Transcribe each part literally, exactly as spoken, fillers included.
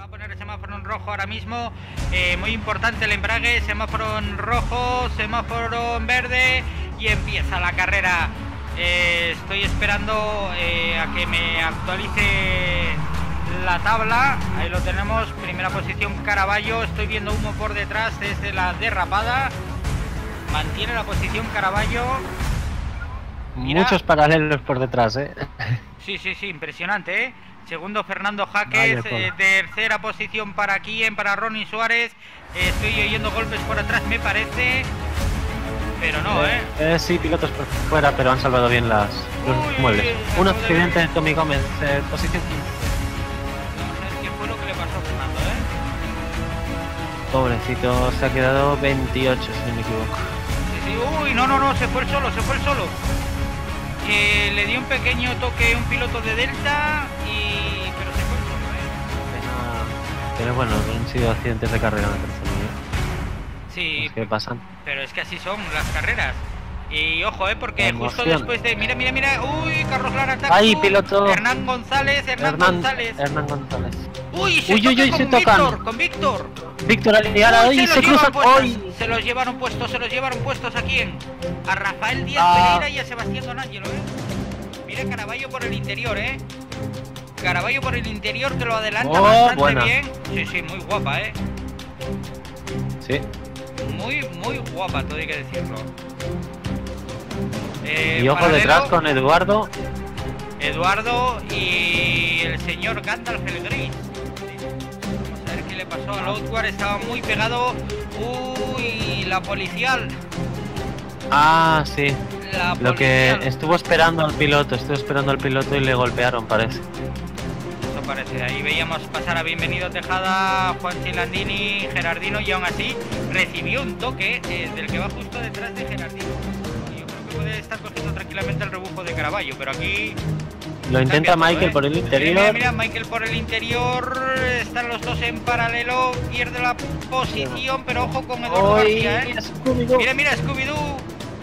va a poner el semáforo en rojo ahora mismo. Eh, muy importante el embrague, semáforo en rojo, semáforo en verde y empieza la carrera. Eh, estoy esperando eh, a que me actualice la tabla. Ahí lo tenemos, primera posición Caraballo. Estoy viendo humo por detrás desde la derrapada. Mantiene la posición Caraballo. Mira. Muchos paralelos por detrás, eh. Sí, sí, sí, impresionante, ¿eh? Segundo Fernando Jaques, eh, tercera posición para Kien, para Ronnie Suárez. Eh, estoy oyendo golpes por atrás, me parece, pero no, ¿eh? eh, eh sí, pilotos por fuera, pero han salvado bien las, los Uy, muebles. Un accidente de Tommy Gómez, eh, posición quince. Vamos a ver qué fue lo que le pasó a Fernando, ¿eh? Pobrecito, se ha quedado veintiocho, si no me equivoco. Sí, sí. Uy, no, no, no, se fue el solo, se fue el solo. Eh, le dio un pequeño toque un piloto de Delta y... pero se fue solo, ¿eh? Pero, pero bueno, han sido accidentes de carrera, me parece, ¿eh? Sí, ¿qué pasan? Pero es que así son las carreras. Y ojo, eh, porque justo después de... Mira, mira, mira. Uy, Carlos Lara Tacu. ¡Ay, piloto! Hernán González, Hernán, Hernán González. Hernán González. Uy, se, uy, uy, uy, con se Víctor, tocan. con Víctor. Víctor Aliara, hoy se, se cruzan hoy. Se los llevaron puestos, se los llevaron puestos a quién? A Rafael Díaz ah. Pereira y a Sebastián Don Ángelo, eh. Mira Caraballo por el interior, eh. Caraballo por el interior que lo adelanta oh, bastante buena. bien. Sí, sí, muy guapa, eh. Sí. Muy, muy guapa, todo hay que decirlo. Eh, y ojo paralelo, detrás con Eduardo. Eduardo y el señor Gandalf el Gris. Vamos a ver qué le pasó al Outward, estaba muy pegado. Uy, la policial. Ah, sí. La Lo policial. que estuvo esperando al piloto, estuvo esperando al piloto y le golpearon, parece. Eso parece. Ahí veíamos pasar a Bienvenido Tejada, Juan Chilandini, Gerardino y aún así recibió un toque eh, del que va justo detrás de Gerardino. Puede estar cogiendo tranquilamente el rebufo de Caraballo, pero aquí lo intenta todo, Michael ¿eh? por el interior. Mira, mira, Michael por el interior. Están los dos en paralelo. Pierde la posición, pero ojo con Eduardo Oy, García, ¿eh? Mira, mira, Scooby-Doo.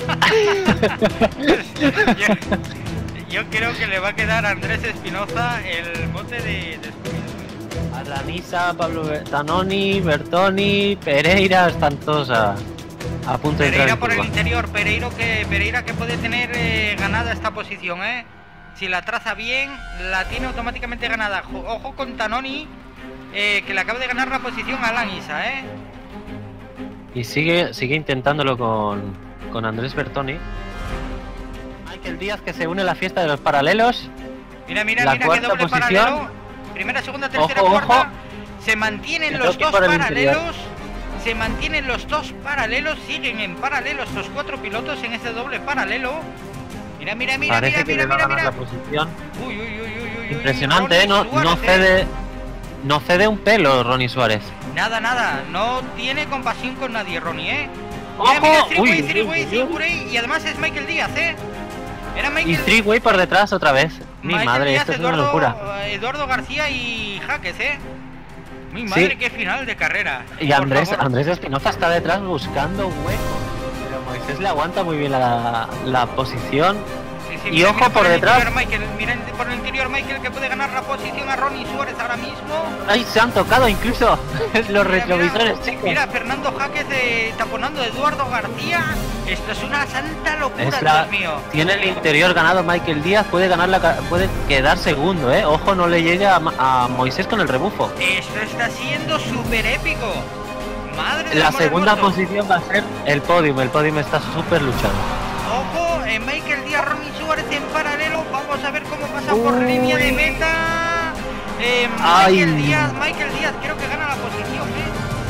yo, yo creo que le va a quedar a Andrés Espinoza el mote de, de Scooby-Doo. Arlanisa, Pablo Tanoni, Bertoni, Pereira, están todos a... A punto de Pereira por el interior, Pereira que, Pereira que puede tener eh, ganada esta posición, ¿eh? Si la traza bien, la tiene automáticamente ganada. Ojo con Tanoni, eh, que le acaba de ganar la posición a Lanisa, ¿eh? Y sigue sigue intentándolo con, con Andrés Bertoni. Michael Díaz que se une a la fiesta de los paralelos. Mira, mira, la mira qué doble posición. paralelo. Primera, segunda, tercera, ojo, cuarta. Ojo. Se mantienen los dos paralelos. Se mantienen los dos paralelos, siguen en paralelo estos cuatro pilotos en ese doble paralelo. Mira, mira, mira, Parece mira, que mira, le va mira, a ganar mira. la posición. Uy, uy, uy, uy, uy. Impresionante, ¿eh? No, Suárez, no cede, ¿eh? no cede un pelo Ronnie Suárez. Nada, nada, no tiene compasión con nadie, Ronnie, ¿eh? ¡Ojo! Mira, mira, Uy, Three-way, uy, Three-way, uy, Three-way, y además es Michael Díaz, ¿eh? Era Michael... Y Three-way por detrás otra vez. Mi Michael madre, Díaz, esto es Eduardo, una locura. Eduardo García y Jaques, ¿eh? Mi madre, sí. Qué final de carrera. Y Andrés, Andrés Espinoza está detrás buscando un hueco. Pero Moisés le aguanta muy bien la, la posición. Sí, sí, y mira, ojo mira por, por detrás. Interior, Michael, mira por el interior Michael que puede ganar la posición a Ronnie Suárez ahora mismo. ¡Ay, se han tocado incluso los Mira, retrovisores, mira, chicos! Mira, Fernando Jaques de, taponando a Eduardo García. Esto es una santa locura, es la, Dios mío. Tiene el interior ganado Michael Díaz, puede ganar la, puede quedar segundo, ¿eh? Ojo, no le llegue a, a Moisés con el rebufo. Esto está siendo súper épico. Madre La amor segunda hermoso. posición va a ser el podium, el podium está súper luchado. Ojo, en Michael Díaz, Ronnie Suárez en paralelo. Vamos a ver cómo pasa por Uy. línea de meta. Eh, Michael Ay. Díaz, Michael Díaz creo que gana la posición, ¿eh?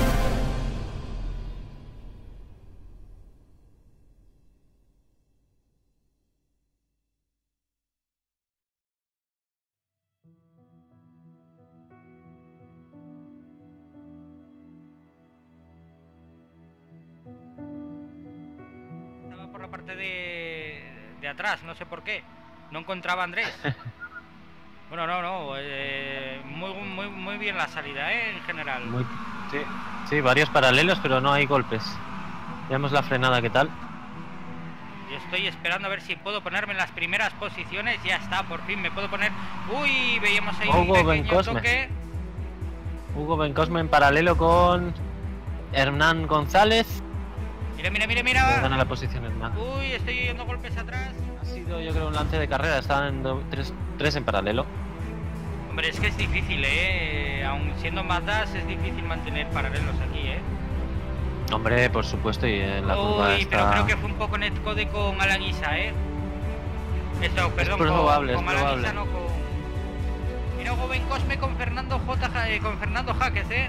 Estaba por la parte de, de atrás, no sé por qué. No encontraba a Andrés. Bueno, no, no, eh, muy, muy, muy bien la salida, ¿eh? En general. Muy, sí, sí, varios paralelos, pero no hay golpes. Veamos la frenada, ¿qué tal? Yo estoy esperando a ver si puedo ponerme en las primeras posiciones. Ya está, por fin me puedo poner. Uy, veíamos ahí Hugo un pequeño Bencosme. toque. Hugo Bencosme en paralelo con Hernán González. Mira, mira, mira, mira. Gana la posición Hernán. Uy, estoy oyendo golpes atrás. Ha sido, yo creo, un lance de carrera. Estaban en do- tres, tres en paralelo. Hombre, es que es difícil, eh. Aun siendo Mazdas, es difícil mantener paralelos aquí, eh. Hombre, por supuesto, y en la curva Uy, está... pero creo que fue un poco netcode con Alanguisa, eh. Esto, perdón, probable, con, es con Alanguisa, probable. no con. Mira, Hugo Bencosme con Fernando J. Ja- eh, con Fernando Jaques, eh.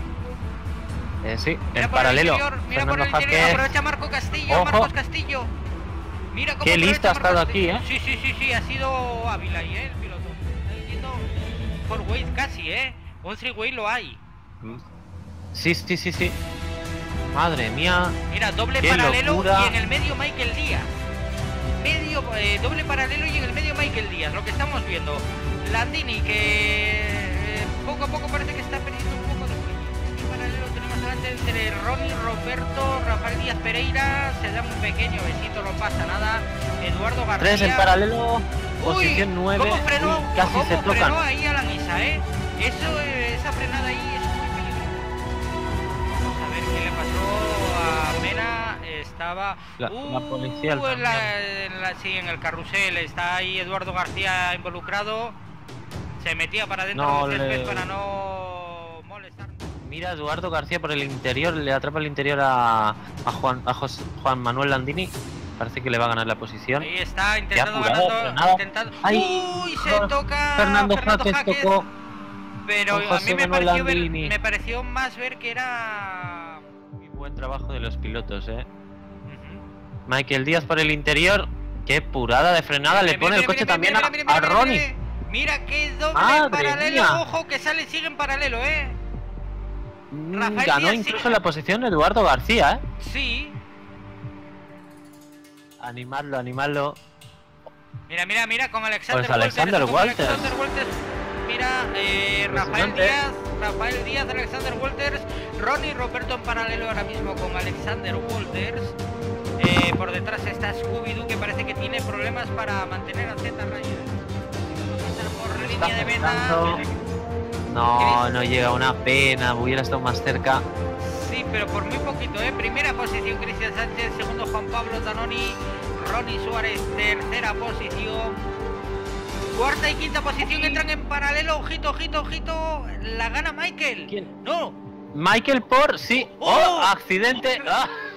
Eh, sí, Mira en por el paralelo. interior, mira por Fernando el interior, Jaque. aprovecha Marco Castillo, Ojo. Marcos Castillo. Mira cómo Qué aprovecha listo ha Marco estado Castillo. aquí, Sí, sí, sí, sí, ha sido hábil ahí, eh, el piloto. Está yendo four ways casi, eh. Un three way lo hay. Sí, sí, sí, sí. Madre mía. Mira, doble Qué paralelo locura. y en el medio Michael Díaz. Medio, eh, doble paralelo y en el medio Michael Díaz, lo que estamos viendo. Landini que eh, poco a poco parece que está perdiendo un poco de juego. En paralelo tenemos delante entre Ronnie, Roberto, Rafael Díaz Pereira, se da un pequeño besito, no pasa nada. Eduardo García. Tres en paralelo. Uy, Posición nueve. ¿cómo frenó? Uy, casi ¿Cómo se frenó tocan. ahí a la misa, eh? Eso, eh, esa frenada ahí es muy peligrosa. Vamos a ver qué le pasó a Mena. Estaba. La- la Uh, policía en también. la, en la- sí, en el carrusel. Está ahí Eduardo García involucrado. Se metía para dentro No del césped le- para no molestar. Mira, Eduardo García por el interior. Le atrapa el interior a, a, Juan, a Jos- Juan Manuel Landini. Parece que le va a ganar la posición. Ahí está, intentando apurado, ganando. frenado. Intentando. Ay, Uy, se toca. Fernando Jaques Jaques. tocó. Pero con a José mí me Manuel pareció, ver- Landini. me pareció más ver que era. Muy buen trabajo de los pilotos, eh. Ujú. Michael Díaz por el interior. Qué purada de frenada. Mira, Le pone mira, el coche mira, también mira, a, mira, mira, a mira, Ronnie. mira. Mira qué doble Madre paralelo, mía. ojo que sale y sigue en paralelo, eh. Mm, Rafael Ganó Díaz incluso sí. la posición Eduardo García, eh. Sí. Animarlo, animarlo. Mira, mira, mira con Alexander Pues Alexander con Walters. Alexander Walters. Mira, eh, Rafael Impresionante. Díaz, Rafael Díaz, Alexander Walters, Ronnie Roberto en paralelo ahora mismo con Alexander Walters. Eh, por detrás está Scooby-Doo que parece que tiene problemas para mantener a Z Ryan. Por Está línea de meta. acercando. No, no llega, una pena. Hubiera estado más cerca. Sí, pero por muy poquito, ¿eh? Primera posición Cristian Sánchez, segundo Juan Pablo Zanoni, Ronnie Suárez, tercera posición. Cuarta y quinta posición entran en paralelo, ojito, ojito, ojito. La gana Michael. ¿Quién? No. Michael por, sí. ¡Oh! ¡Oh! Accidente. ¡Ah!